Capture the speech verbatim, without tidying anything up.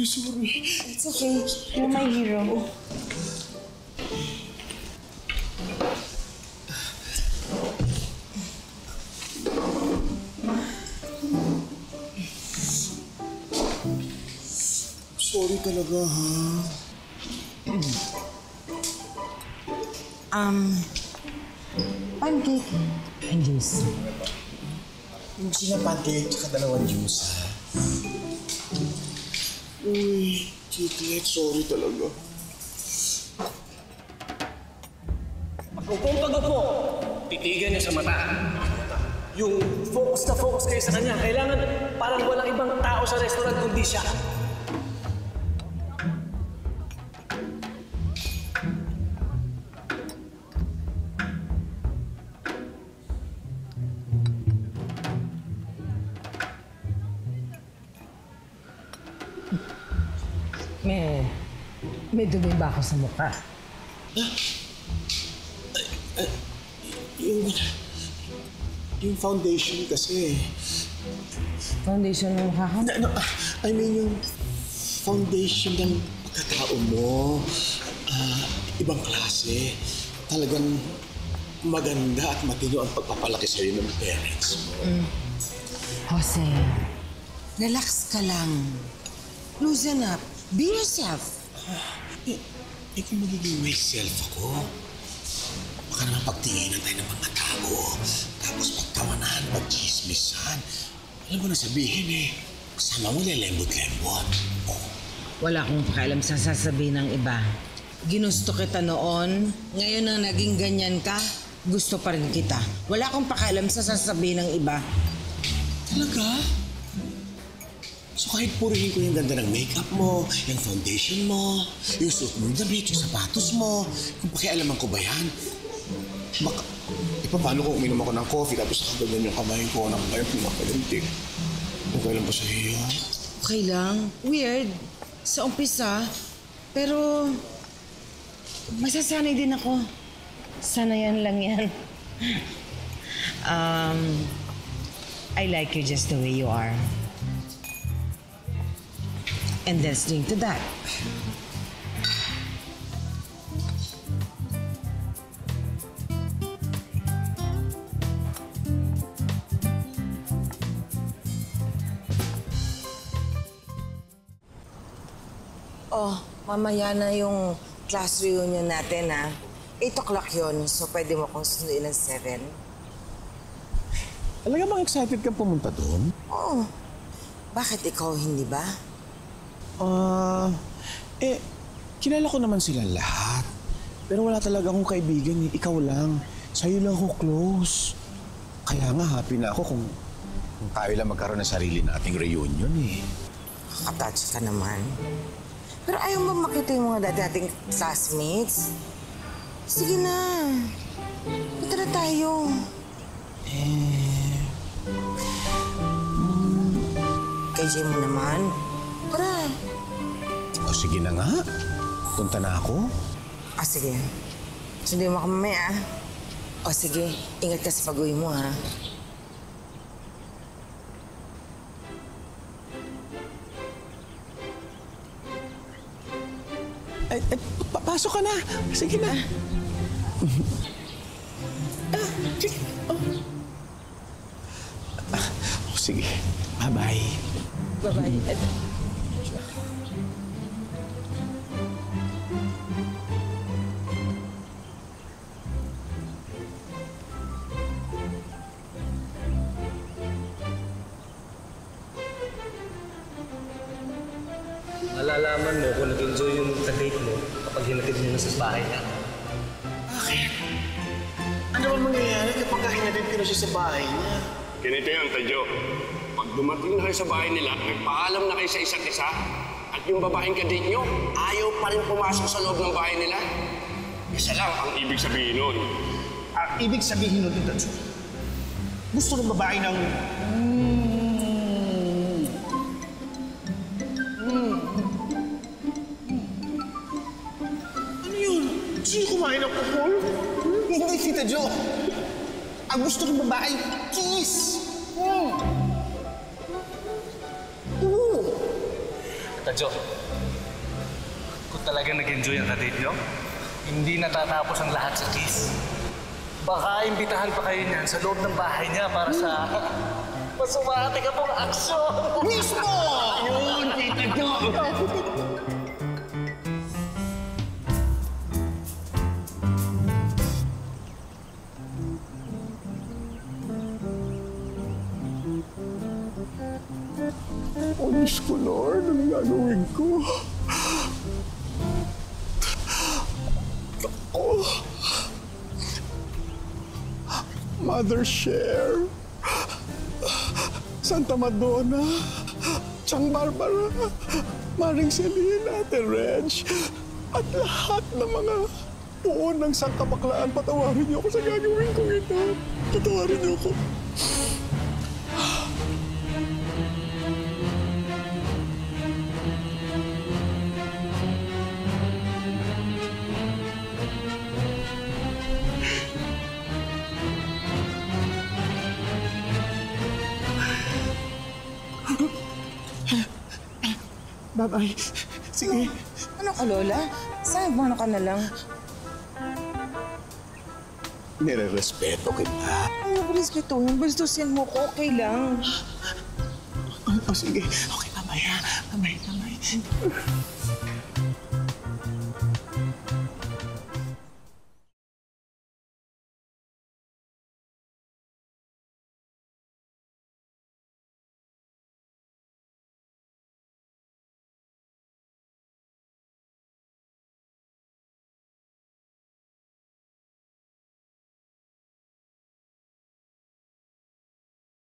sorry. It's okay. You're my hero. Sorry talaga, ha? Um, pancake and juice. Yung sila pancake tsaka dalawang juice, ha? Uy, Chiclet, sorry talaga. Upong pag-upo, titigan niya sa mata. Yung focus na focus kayo sa kanya, kailangan parang walang ibang tao sa restaurant kundi siya. May, may dumi ba ako sa mukha? Yung, yung foundation kasi. Foundation ng mukha ko? Na, no, I mean yung foundation ng pagkatao mo. Uh, ibang klase. Talagang maganda at matino ang pagpapalaki sa'yo ng parents mo. Mm. Jose, relax ka lang. Loosen up. Be yourself. Ah, eh, eh kung magiging myself ako, baka naman pagtinginan tayo ng mga tao, tapos pagtawanan, pagchismisan. Alam mo na sabihin eh, kasama mo lelembot-lembot. Oh. Wala akong pakialam sa sasabihin ng iba. Ginusto kita noon, ngayon na naging ganyan ka, gusto pa rin kita. Wala akong pakialam sa sasabihin ng iba. Talaga? So kahit purihin ko yung ganda ng makeup mo, yung foundation mo, yung suit mo, yung damit, yung sapatos mo, kung pakialaman ko ba yan? Baka, e paano kung uminom ako ng coffee tapos nakagagan yung kamay ko ng kayo pinakalintik? Okay lang ba sa iyo? Okay lang. Weird. Sa umpisa. Pero masasanay din ako. Sanayan lang yan. um, I like you just the way you are. And let's drink to that. Oh, mamaya na yung class reunion natin, ha? eight o'clock yun, so pwede mo akong sunduin ng seven. Talaga bang excited ka pumunta doon? Oo. Bakit ikaw hindi ba? Ah, uh, eh, kilala ko naman silang lahat. Pero wala talaga akong kaibigan, eh. Ikaw lang. Sa'yo lang ako close. Kaya nga, happy na ako kung, kung tayo lang magkaroon ng sarili nating reunion, eh. Kakatouch ka naman. Pero ayaw mo makita yung mga dati-dating classmates? Sige na. Punta na tayo. Eh... Hmm. K J mo naman. Tara. O sige na nga. Punta na ako. Ah, sige. Sundin mo ka mamaya, ah. O sige, ingat ka sa pag-uwi mo, ha? Ay, ay, papasok ka na. Sige na. Ah, sige. Oh. Ah, oh, sige. Bye-bye. Bye-bye. Malalaman mo kung nag-enjoy yung ka-date mo kapag hinatid mo na sa bahay niya. Bakit? Ano ba mangyayari kapag hinatid ko na siya sa bahay niya? Ganito yun, Tadyo. Pag dumating na kayo sa bahay nila, nagpaalam na kayo sa isa't isa, at yung babaeng kadate nyo, ayaw pa rin pumasok sa loob ng bahay nila. Isa lang ang ibig sabihin nun. Ang ibig sabihin nun, Tadyo, gusto ng babae ng... Mm, mm, ano yun? Sino kumain ng kupol? Hindi, Tita Jo. Ang gusto ng babae, kiss. Mm. Oo. Tita Jo, kung talaga nag-enjoy ang kadate nyo, hindi natatapos ang lahat sa kiss. Baka imbitahan pa kayo niyan sa loob ng bahay niya para sa masumati ka pong aksyon. Mismo! Yun, Tita Jo! Oh, Diyos ko, Lord. Ano gagawin ko? Oh. Mother Share. Santa Madonna. Chang Barbara. Maring Celine, Ate Reg. At lahat ng mga puon ng sangkabaklaan, patawarin niyo ako sa gagawin kong ito. Patawarin niyo ako. Bye-bye. Sige. Ano ka, Lola? Saan mo ka na lang? Nire-respeto kita. Ano ko respetuhin? Bastusin mo ko, okay lang. Oh, sige. Okay, bye-bye ha. Bye-bye, bye-bye.